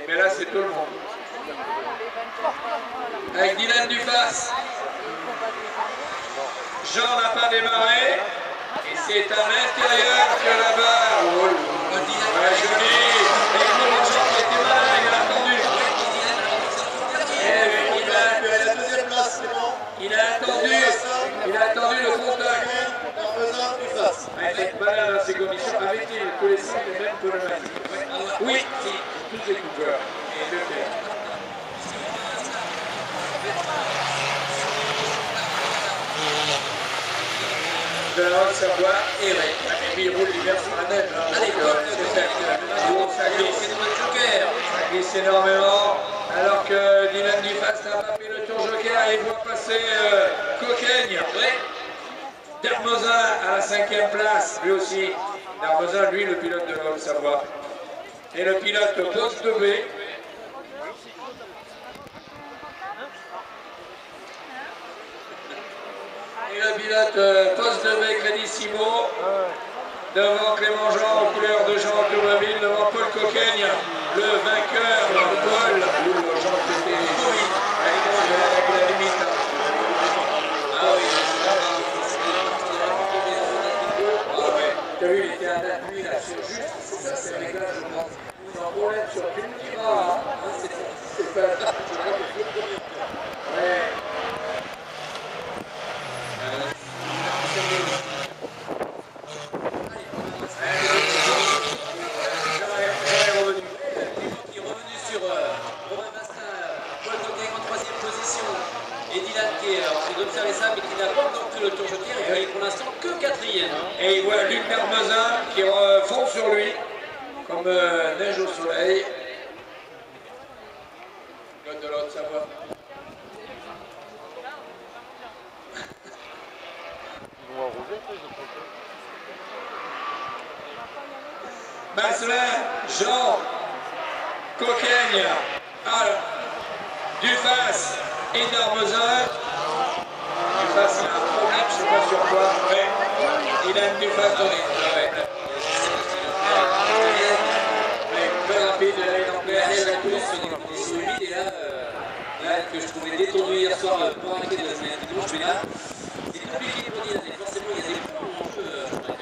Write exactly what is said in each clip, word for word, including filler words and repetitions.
mais là c'est tout le monde. Avec Dylan Duface. Jean n'a pas démarré. Et c'est à l'intérieur que là-bas. Oh, ouais, joli. Et Clémengeant qui était malin, il a attendu. Et il a, la deuxième place, c'est bon. il a attendu. Il a attendu le contact. Ouais, c'est malin dans ces conditions. Avait-il tous les cinq les mêmes problématiques? Oui, si, tous les coupeurs. Et le fait. De la Haute-Savoie, et ouais. Et puis il roule l'hiver sur la neige. Hein, donc, euh, ça glisse. Ça glisse énormément. Alors que Dylan Duface n'a pas fait le tour joker et voit passer euh, Coquaigne. Ouais. Darmozin à la cinquième place, lui aussi. Darmozin, lui, le pilote de la Haute-Savoie. Et le pilote poste B. Et le pilote euh, poste B Gradissimo, devant Clémengeant aux couleurs de Jean Automobile, devant Paul Coquaigne, le vainqueur, Paul, ou Jean qui était avec la limite. Ah oui, ah ouais. T'as vu, il était à la nuit là, sur juste, ça c'est réglage, je pense. Ils ont problème sur une petite barre, hein. C'est pas. Ouais. D'observer ça, mais qui n'a pas encore pris le tour joker, il est pour l'instant que quatrième. Et il voit Luc Darmozin qui euh, fond sur lui, comme euh, neige au soleil. Pilote de la Haute-Savoie. Masselin, Jean, Coquaigne, alors, Duface et Darmozin. Duface, il a un problème, je ne sais pas sur quoi. Ouais. Il a une Duface dans les. Ouais. Ouais, très rapide, il en fait aller la course sur des conditions humides. Et là, euh, là, que je trouvais détendu hier soir pour arrêter de la semaine dimanche, mais là, c'est compliqué pour dire. Forcément, il y a des points en jeu.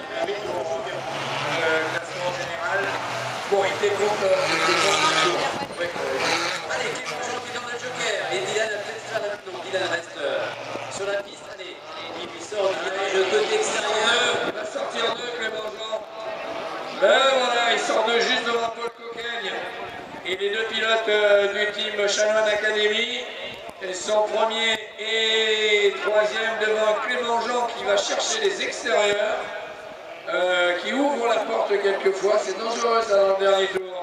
Le classement général. Bon, il était contre le tour. Allez, Clémengeant qui est dans le joker. Et Dylan a peut-être faire la. Non, Dylan reste sur la piste. Allez, et il sort du virage côté extérieur. Il va sortir deux, Clémengeant. Ben voilà, il sort de juste devant Paul Coquaigne. Et les deux pilotes euh, du team Chanoine Academy sont premiers et troisième devant Clémengeant qui va chercher les extérieurs, euh, qui ouvre la porte quelquefois. C'est dangereux ça dans le dernier tour.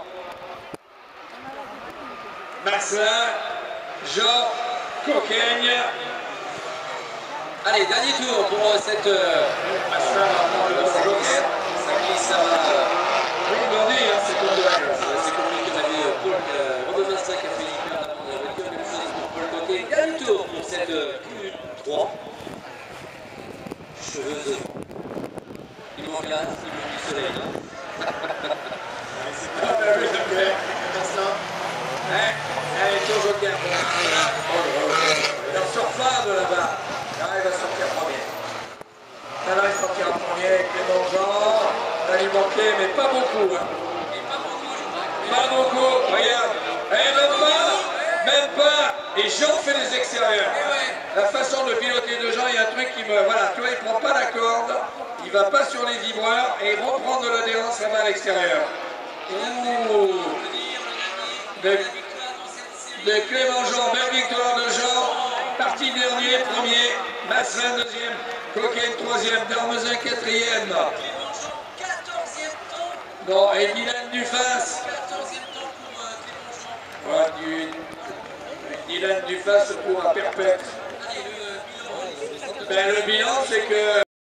Masselin, Jean, Coquaigne. Allez, dernier tour pour euh, cette. Euh, Masselin va prendre le joker. Ça glisse, ça va. Oui, Gordy, hein, c'est comme de la glace. C'est compliqué, on avait Paul, euh, Robin Vincent qui a fait l'hyper avant, on avait que même chose pour Paul Coquet. Dernier tour pour cette euh, Q trois. Cheveux de vent. Il manque là, il manque du soleil là. C'est pas la rue de Pierre. Hein? Allez, tour joker. Il en sort pas de là-bas. Là, il va sortir premier. Là, là, il sortira premier avec Clémengeant. Là, il manquait, mais pas beaucoup. Hein. Et pas beaucoup, je crois. Pas beaucoup, regarde. Eh, même pas, même pas. Et Jean fait les extérieurs. La façon de piloter de Jean, il y a un truc qui me... Voilà, tu vois, il prend pas la corde, il va pas sur les vibreurs et il reprend de l'adhérence là-bas à l'extérieur. Ouh. De, de Clémengeant, belle victoire de Jean. Parti dernier, premier. Masselin deuxième. Coquaigne troisième. Darmozin quatrième. Bon, et Dylan Duface. Voilà, du, Dylan Duface pour un perpète. Ben, le bilan, c'est que